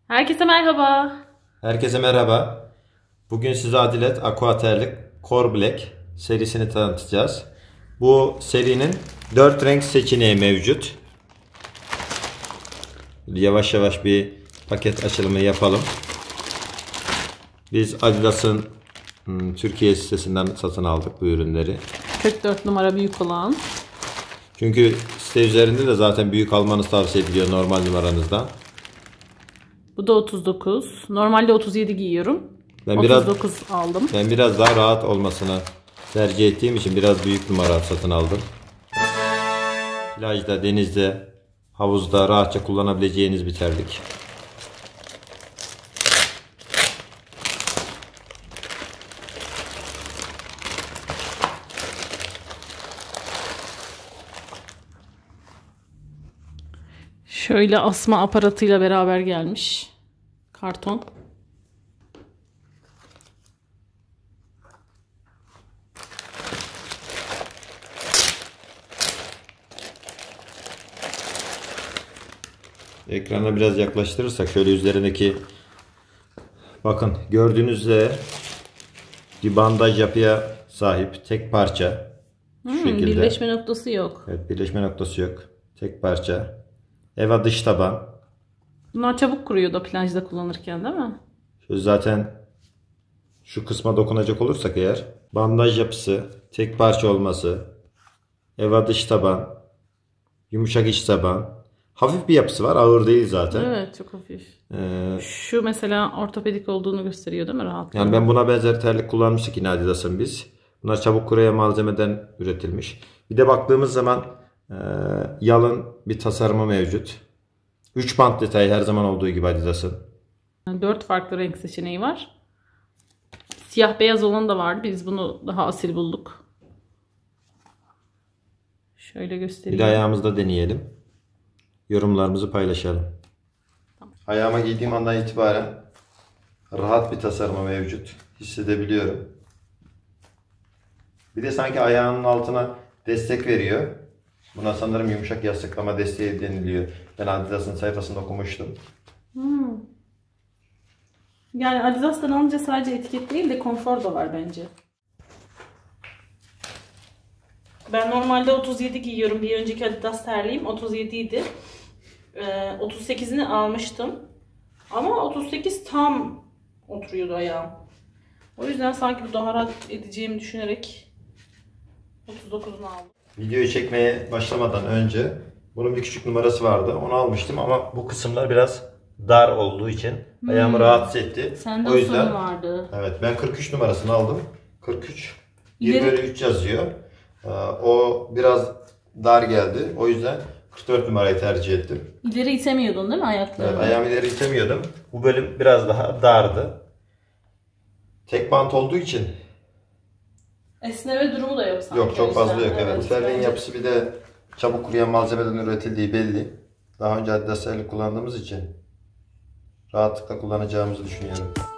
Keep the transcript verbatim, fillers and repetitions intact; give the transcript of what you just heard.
Herkese merhaba. Herkese merhaba. Bugün size Adilet Aquaterlik Core Black serisini tanıtacağız. Bu serinin dört renk seçeneği mevcut. Yavaş yavaş bir paket açılımı yapalım. Biz Adidas'ın Türkiye sitesinden satın aldık bu ürünleri. kırk dört numara büyük olan. Çünkü site üzerinde de zaten büyük almanız tavsiye ediliyor normal numaranızdan. Bu da otuz dokuz. Normalde otuz yedi giyiyorum. Ben otuz dokuz biraz, aldım. Ben biraz daha rahat olmasını tercih ettiğim için biraz büyük numara satın aldım. Plajda, denizde, havuzda rahatça kullanabileceğiniz bir terlik. Şöyle asma aparatıyla beraber gelmiş. Karton. Ekrana biraz yaklaştırırsak şöyle üzerindeki, bakın gördüğünüz üzere bir bandaj yapıya sahip, tek parça. Şu Hmm, şekilde. Birleşme noktası yok. Evet, birleşme noktası yok. Tek parça. Eva dış taban. Bunlar çabuk kuruyor da plajda kullanırken, değil mi? Şu zaten şu kısma dokunacak olursak eğer, bandaj yapısı, tek parça olması, Eva dış taban, yumuşak iç taban. Hafif bir yapısı var, ağır değil zaten. Evet, çok hafif. Ee, Şu mesela ortopedik olduğunu gösteriyor, değil mi? Rahatlıkla. Yani ben buna benzer terlik kullanmıştık yine Adidas'ın biz. Bunlar çabuk kuruyan malzemeden üretilmiş. Bir de baktığımız zaman e, yalın bir tasarımı mevcut. üç bant detayı her zaman olduğu gibi Adidas'ın. dört farklı renk seçeneği var. Siyah beyaz olan da vardı. Biz bunu daha asil bulduk. Şöyle Bir göstereyim. de ayağımızda deneyelim. Yorumlarımızı paylaşalım. Tamam. Ayağıma giydiğim andan itibaren rahat bir tasarımı mevcut. Hissedebiliyorum. Bir de sanki ayağının altına destek veriyor. Buna sanırım yumuşak yastıklama desteği deniliyor. Ben Adidas'ın sayfasında okumuştum. Hmm. Yani Adidas'tan alınca sadece etiket değil de konfor da var bence. Ben normalde otuz yedi giyiyorum. Bir önceki Adidas terliğim otuz yedi idi. Ee, otuz sekizini almıştım. Ama otuz sekiz tam oturuyordu ayağım. O yüzden sanki bu daha rahat edeceğimi düşünerek otuz dokuzunu aldım. Videoyu çekmeye başlamadan önce bunun bir küçük numarası vardı. Onu almıştım ama bu kısımlar biraz dar olduğu için hmm. ayağımı rahatsız etti. Sende o yüzden sorun vardı. Evet, ben kırk üç numarasını aldım. kırk üç. bir İleri... bölü üç yazıyor. O biraz dar geldi. O yüzden kırk dört numarayı tercih ettim. İleri itemiyordun değil mi ayaklarını? Evet, ayağımı ileri itemiyordum. Bu bölüm biraz daha dardı. Tek bant olduğu için esneme durumu da yok sanki. Yok, çok fazla yok. Evet. Evet, Bu terliğin bence... yapısı bir de çabuk kuruyan malzemeden üretildiği belli. Daha önce Adidas terlik kullandığımız için rahatlıkla kullanacağımızı düşünüyorum.